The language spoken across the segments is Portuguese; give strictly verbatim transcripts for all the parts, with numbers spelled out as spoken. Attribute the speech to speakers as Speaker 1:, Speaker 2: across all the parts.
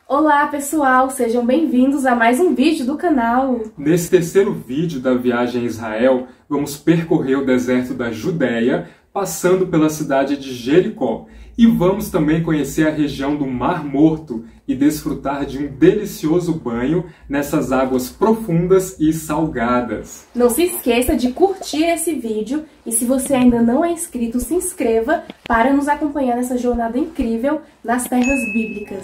Speaker 1: Olá pessoal, sejam bem-vindos a mais um vídeo do canal.
Speaker 2: Nesse terceiro vídeo da viagem a Israel, vamos percorrer o deserto da Judéia, passando pela cidade de Jericó. E vamos também conhecer a região do Mar Morto e desfrutar de um delicioso banho nessas águas profundas e salgadas.
Speaker 1: Não se esqueça de curtir esse vídeo e se você ainda não é inscrito, se inscreva para nos acompanhar nessa jornada incrível nas terras bíblicas.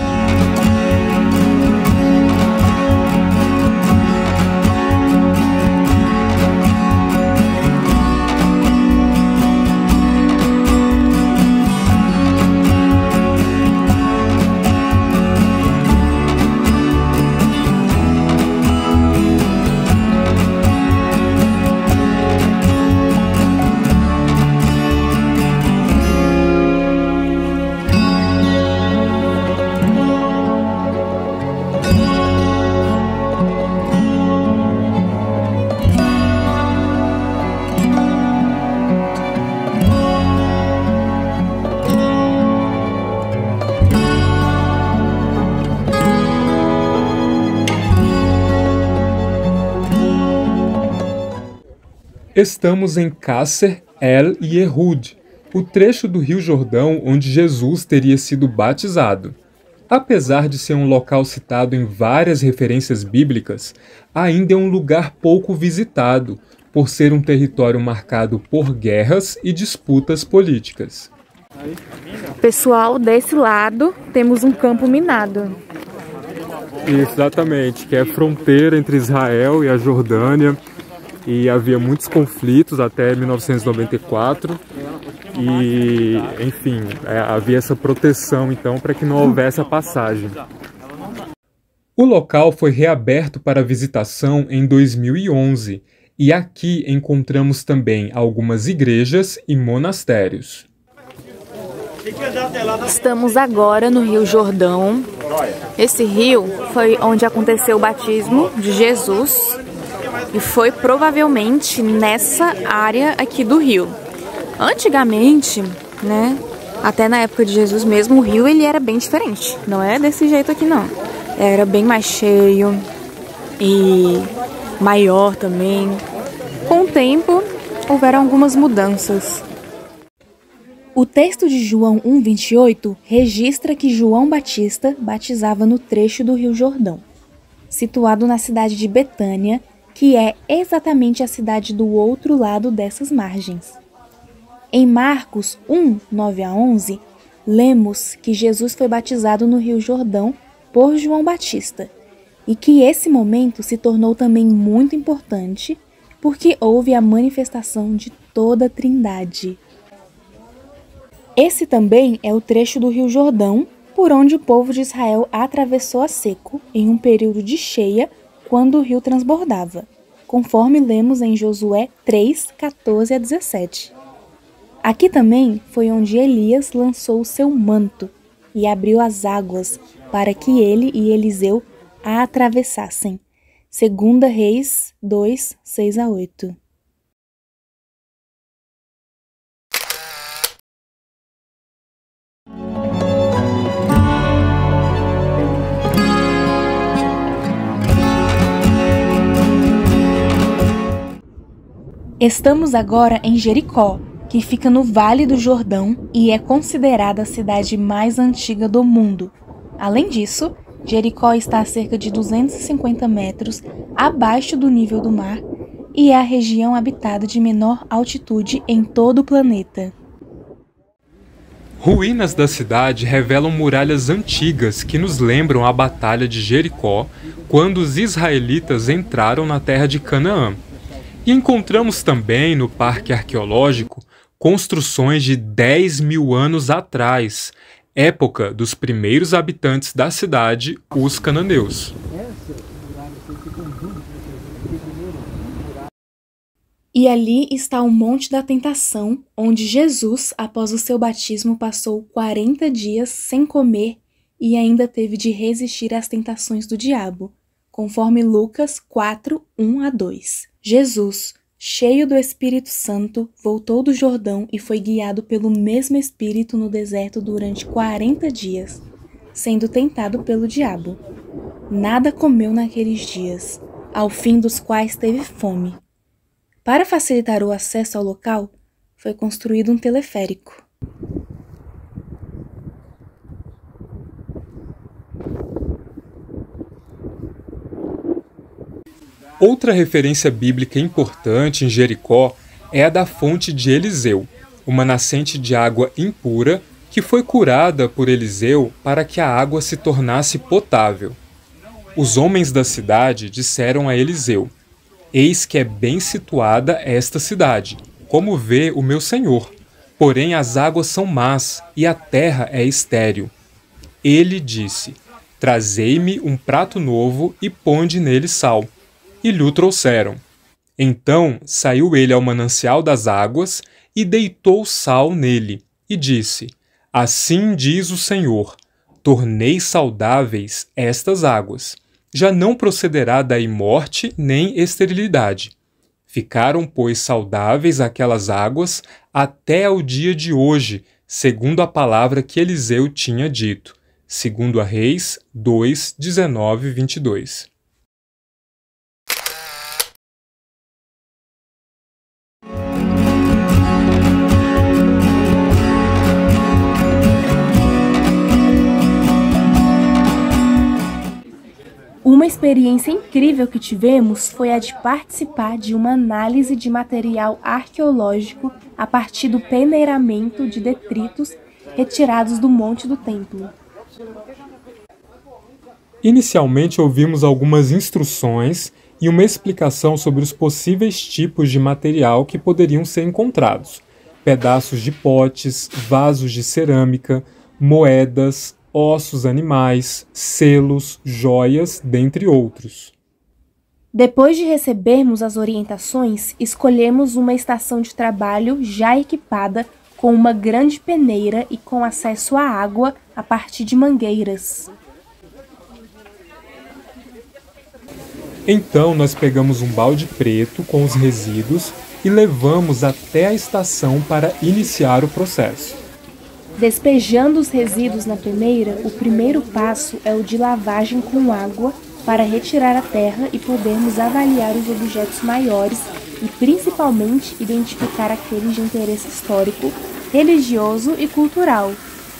Speaker 2: Estamos em Qasr el-Yehud, o trecho do Rio Jordão onde Jesus teria sido batizado. Apesar de ser um local citado em várias referências bíblicas, ainda é um lugar pouco visitado, por ser um território marcado por guerras e disputas políticas.
Speaker 3: Pessoal, desse lado temos um campo minado.
Speaker 2: Exatamente, que é a fronteira entre Israel e a Jordânia. E havia muitos conflitos até mil novecentos e noventa e quatro e, enfim, é, havia essa proteção então para que não houvesse a passagem. O local foi reaberto para visitação em dois mil e onze e aqui encontramos também algumas igrejas e monastérios.
Speaker 3: Estamos agora no Rio Jordão. Esse rio foi onde aconteceu o batismo de Jesus. E foi provavelmente nessa área aqui do rio. Antigamente, né, até na época de Jesus mesmo, o rio ele era bem diferente. Não é desse jeito aqui não. Era bem mais cheio e maior também. Com o tempo, houveram algumas mudanças.
Speaker 4: O texto de João um, vinte e oito registra que João Batista batizava no trecho do Rio Jordão, situado na cidade de Betânia, que é exatamente a cidade do outro lado dessas margens. Em Marcos um, nove a onze, lemos que Jesus foi batizado no Rio Jordão por João Batista, e que esse momento se tornou também muito importante, porque houve a manifestação de toda a Trindade. Esse também é o trecho do Rio Jordão, por onde o povo de Israel atravessou a seco, em um período de cheia, quando o rio transbordava, conforme lemos em Josué três, quatorze a dezessete. Aqui também foi onde Elias lançou o seu manto e abriu as águas para que ele e Eliseu a atravessassem. Segunda Reis dois, seis a oito. Estamos agora em Jericó, que fica no Vale do Jordão e é considerada a cidade mais antiga do mundo. Além disso, Jericó está a cerca de duzentos e cinquenta metros abaixo do nível do mar e é a região habitada de menor altitude em todo o planeta.
Speaker 2: Ruínas da cidade revelam muralhas antigas que nos lembram a Batalha de Jericó, quando os israelitas entraram na terra de Canaã. E encontramos também no Parque Arqueológico construções de dez mil anos atrás, época dos primeiros habitantes da cidade, os cananeus.
Speaker 4: E ali está o Monte da Tentação, onde Jesus, após o seu batismo, passou quarenta dias sem comer e ainda teve de resistir às tentações do diabo, conforme Lucas quatro, um a dois. Jesus, cheio do Espírito Santo, voltou do Jordão e foi guiado pelo mesmo Espírito no deserto durante quarenta dias, sendo tentado pelo diabo. Nada comeu naqueles dias, ao fim dos quais teve fome. Para facilitar o acesso ao local, foi construído um teleférico.
Speaker 2: Outra referência bíblica importante em Jericó é a da fonte de Eliseu, uma nascente de água impura que foi curada por Eliseu para que a água se tornasse potável. Os homens da cidade disseram a Eliseu: "Eis que é bem situada esta cidade, como vê o meu senhor, porém as águas são más e a terra é estéril." Ele disse: "Trazei-me um prato novo e ponde nele sal." E lhe o trouxeram. Então saiu ele ao manancial das águas e deitou sal nele, e disse: "Assim diz o Senhor, tornei saudáveis estas águas. Já não procederá daí morte nem esterilidade." Ficaram, pois, saudáveis aquelas águas até ao dia de hoje, segundo a palavra que Eliseu tinha dito. Segundo a Reis dois, dezenove, vinte e dois.
Speaker 1: Uma experiência incrível que tivemos foi a de participar de uma análise de material arqueológico a partir do peneiramento de detritos retirados do Monte do Templo.
Speaker 2: Inicialmente ouvimos algumas instruções e uma explicação sobre os possíveis tipos de material que poderiam ser encontrados: pedaços de potes, vasos de cerâmica, moedas, ossos animais, selos, joias, dentre outros.
Speaker 1: Depois de recebermos as orientações, escolhemos uma estação de trabalho já equipada com uma grande peneira e com acesso à água a partir de mangueiras.
Speaker 2: Então nós pegamos um balde preto com os resíduos e levamos até a estação para iniciar o processo.
Speaker 1: Despejando os resíduos na peneira, o primeiro passo é o de lavagem com água para retirar a terra e podermos avaliar os objetos maiores e principalmente identificar aqueles de interesse histórico, religioso e cultural.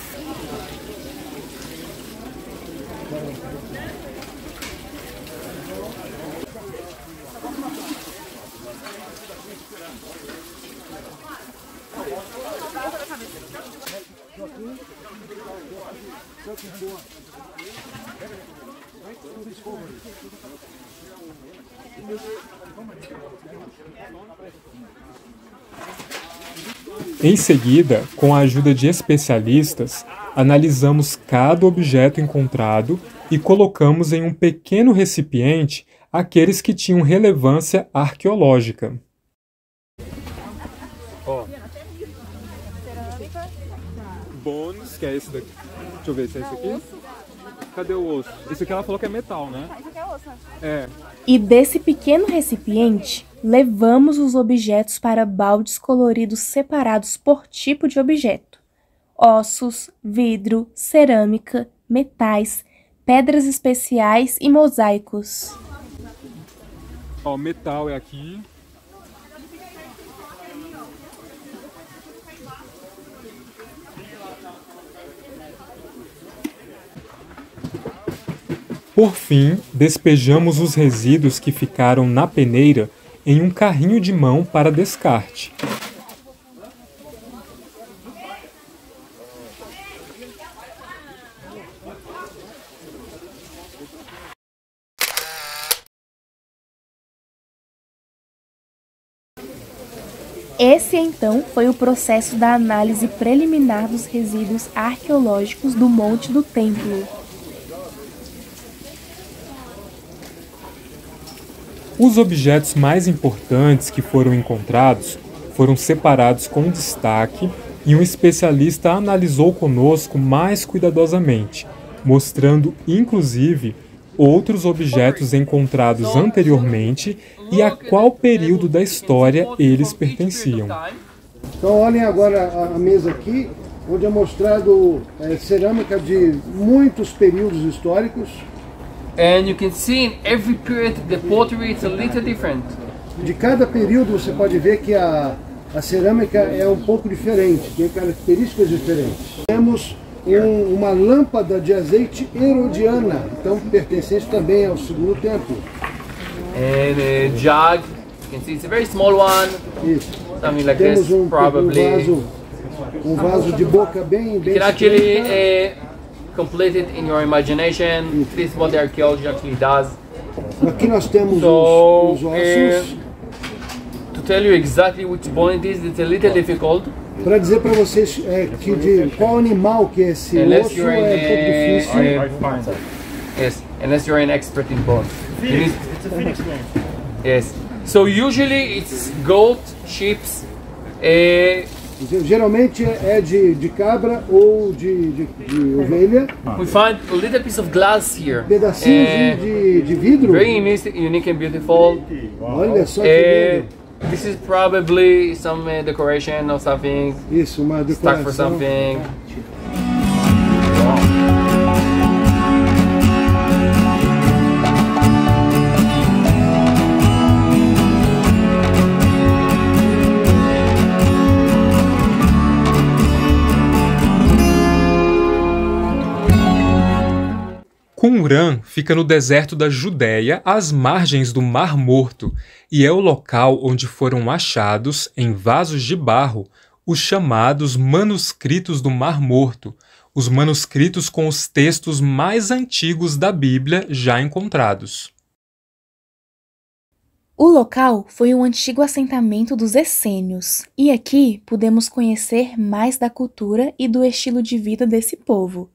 Speaker 2: Em seguida, com a ajuda de especialistas, analisamos cada objeto encontrado e colocamos em um pequeno recipiente aqueles que tinham relevância arqueológica. Ó. Bônus, que é esse daqui. Deixa eu ver se é esse aqui. Cadê o osso? Esse aqui ela falou que é metal, né?
Speaker 3: Isso aqui é osso.
Speaker 2: É.
Speaker 1: E desse pequeno recipiente, levamos os objetos para baldes coloridos separados por tipo de objeto: ossos, vidro, cerâmica, metais, pedras especiais e mosaicos.
Speaker 2: Ó, metal é aqui. Por fim, despejamos os resíduos que ficaram na peneira em um carrinho de mão para descarte.
Speaker 1: Esse, então, foi o processo da análise preliminar dos resíduos arqueológicos do Monte do Templo.
Speaker 2: Os objetos mais importantes que foram encontrados foram separados com destaque e um especialista analisou conosco mais cuidadosamente, mostrando inclusive outros objetos encontrados anteriormente e a qual período da história eles pertenciam.
Speaker 5: Então olhem agora a mesa aqui, onde é mostrado é, cerâmica de muitos períodos históricos.
Speaker 6: And you can see in every period the pottery is a little different.
Speaker 5: De cada período você pode ver que a, a cerâmica é um pouco diferente, tem características diferentes. Temos um, uma lâmpada de azeite herodiana, então pertencente também ao segundo templo.
Speaker 6: And a jug, you can see it's a very small one.
Speaker 5: Isso.
Speaker 6: Something like
Speaker 5: Temos
Speaker 6: this,
Speaker 5: um,
Speaker 6: probably.
Speaker 5: um vaso, um vaso de boca bem, bem.
Speaker 6: You can actually uh, complete it in your imagination. This is what the archaeology actually does.
Speaker 5: Aqui nós temos
Speaker 6: So,
Speaker 5: os, os ossos.
Speaker 6: uh, to tell you exactly which bone it is, it's a little difficult.
Speaker 5: Para dizer para vocês é, que de qual animal que é esse
Speaker 6: Unless
Speaker 5: osso
Speaker 6: you're
Speaker 5: é um pouco
Speaker 6: in
Speaker 5: difícil.
Speaker 6: a, a, yes, unless you're an expert in bones. You need-
Speaker 7: It's a phoenix bone.
Speaker 6: yes. So usually it's goat, sheep. Uh,
Speaker 5: Geralmente é de, de cabra ou de, de, de ovelha.
Speaker 6: we find a little piece of glass here.
Speaker 5: Pedacinhos
Speaker 6: Uh,
Speaker 5: de, de vidro.
Speaker 6: very unique, unique and beautiful.
Speaker 5: Olha só que
Speaker 6: Uh,
Speaker 5: lindo.
Speaker 6: this is probably some uh, decoration or something.
Speaker 5: Isso, uma
Speaker 6: Stuck for
Speaker 5: decoração.
Speaker 6: something.
Speaker 2: Qumran fica no deserto da Judéia, às margens do Mar Morto, e é o local onde foram achados, em vasos de barro, os chamados manuscritos do Mar Morto, os manuscritos com os textos mais antigos da Bíblia já encontrados.
Speaker 4: O local foi um antigo assentamento dos essênios, e aqui podemos conhecer mais da cultura e do estilo de vida desse povo.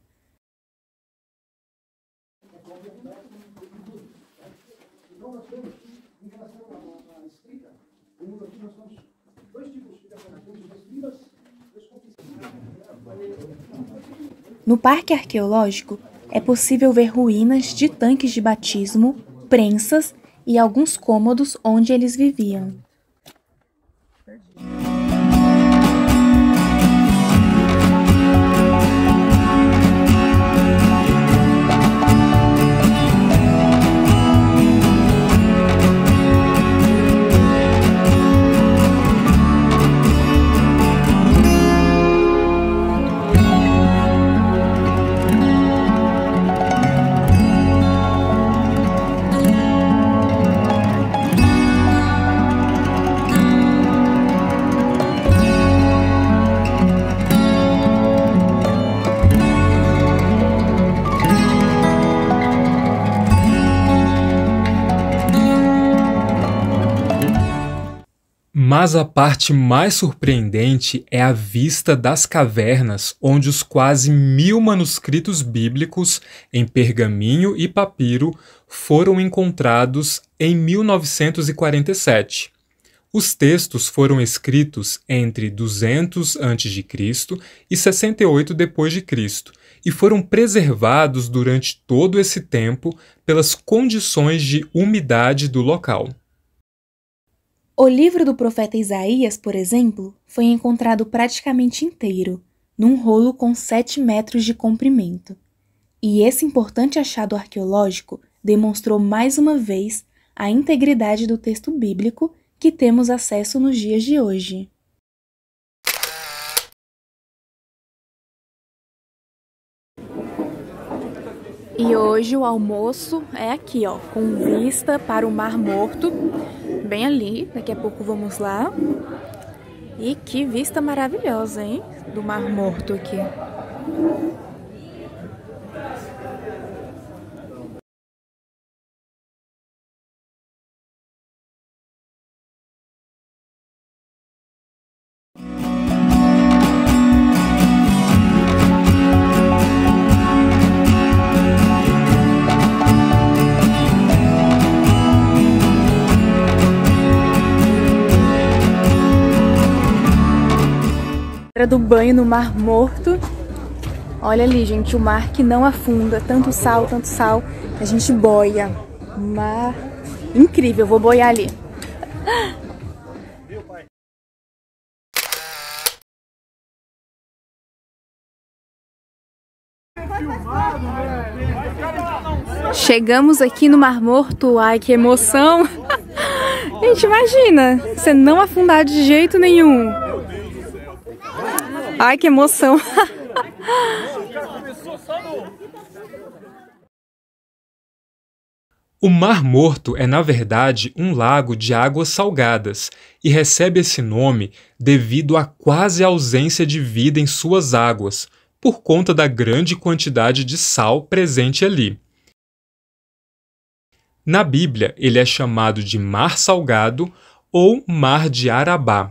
Speaker 4: No Parque Arqueológico, é possível ver ruínas de tanques de batismo, prensas e alguns cômodos onde eles viviam.
Speaker 2: Mas a parte mais surpreendente é a vista das cavernas, onde os quase mil manuscritos bíblicos em pergaminho e papiro foram encontrados em mil novecentos e quarenta e sete. Os textos foram escritos entre duzentos antes de Cristo e sessenta e oito depois de Cristo e foram preservados durante todo esse tempo pelas condições de umidade do local.
Speaker 4: O livro do profeta Isaías, por exemplo, foi encontrado praticamente inteiro, num rolo com sete metros de comprimento. E esse importante achado arqueológico demonstrou mais uma vez a integridade do texto bíblico que temos acesso nos dias de hoje.
Speaker 3: E hoje o almoço é aqui, ó, com vista para o Mar Morto, bem ali. Daqui a pouco vamos lá. E que vista maravilhosa, hein? Do Mar Morto aqui. Do banho no Mar Morto. Olha ali, gente, o mar que não afunda, tanto sal, tanto sal, a gente boia. Mar incrível, vou boiar ali. Chegamos aqui no Mar Morto, ai que emoção! Gente, imagina, você não afundar de jeito nenhum. Ai que emoção!
Speaker 2: O Mar Morto é, na verdade, um lago de águas salgadas e recebe esse nome devido à quase ausência de vida em suas águas, por conta da grande quantidade de sal presente ali. Na Bíblia, ele é chamado de Mar Salgado ou Mar de Arabá.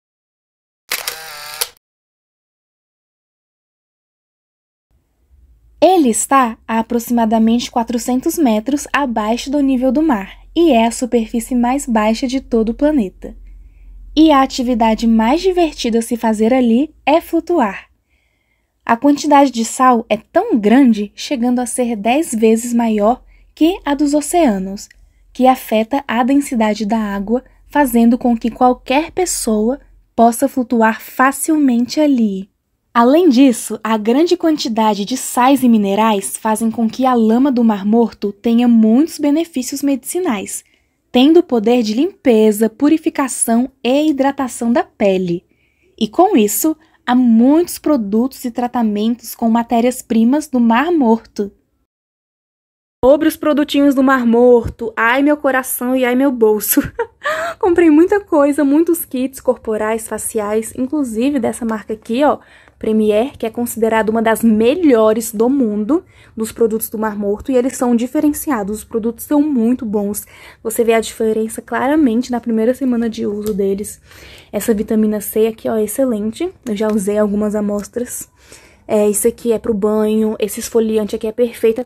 Speaker 4: Ele está a aproximadamente quatrocentos metros abaixo do nível do mar e é a superfície mais baixa de todo o planeta. E a atividade mais divertida a se fazer ali é flutuar. A quantidade de sal é tão grande, chegando a ser dez vezes maior que a dos oceanos, que afeta a densidade da água, fazendo com que qualquer pessoa possa flutuar facilmente ali. Além disso, a grande quantidade de sais e minerais fazem com que a lama do Mar Morto tenha muitos benefícios medicinais, tendo o poder de limpeza, purificação e hidratação da pele. E com isso, há muitos produtos e tratamentos com matérias-primas do Mar Morto.
Speaker 3: Sobre os produtinhos do Mar Morto, ai meu coração e ai meu bolso. Comprei muita coisa, muitos kits corporais, faciais, inclusive dessa marca aqui, ó, Premier, que é considerada uma das melhores do mundo dos produtos do Mar Morto, e eles são diferenciados, os produtos são muito bons. Você vê a diferença claramente na primeira semana de uso deles. Essa vitamina C aqui, ó, é excelente, eu já usei algumas amostras. É, isso aqui é pro banho, esse esfoliante aqui é perfeito.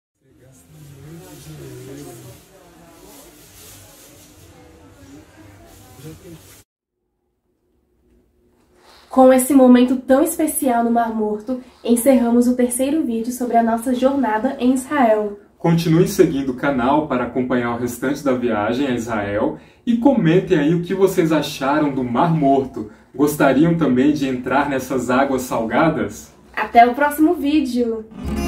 Speaker 1: Com esse momento tão especial no Mar Morto, encerramos o terceiro vídeo sobre a nossa jornada em Israel.
Speaker 2: Continue seguindo o canal para acompanhar o restante da viagem a Israel e comentem aí o que vocês acharam do Mar Morto. Gostariam também de entrar nessas águas salgadas?
Speaker 1: Até o próximo vídeo!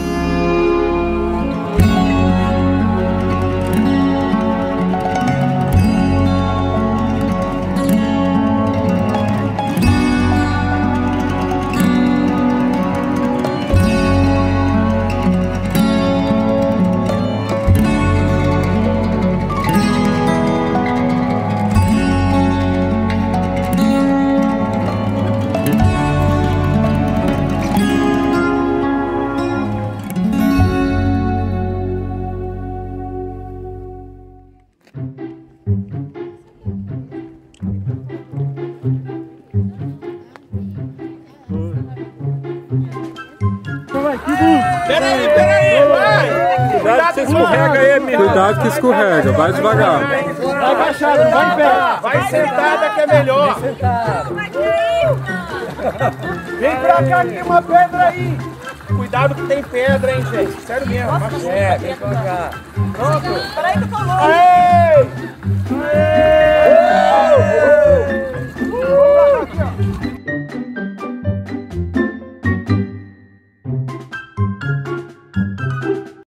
Speaker 7: Peraí, peraí, vai! Cuidado que escorrega aí, menino.
Speaker 2: Cuidado que escorrega, vai devagar.
Speaker 7: Vai agachado, não vai em pé. Vai sentada que é melhor. Vem pra cá que tem uma pedra aí. Cuidado que tem pedra, hein, gente. Sério mesmo. É, vem pra cá. Pronto. Peraí que falou.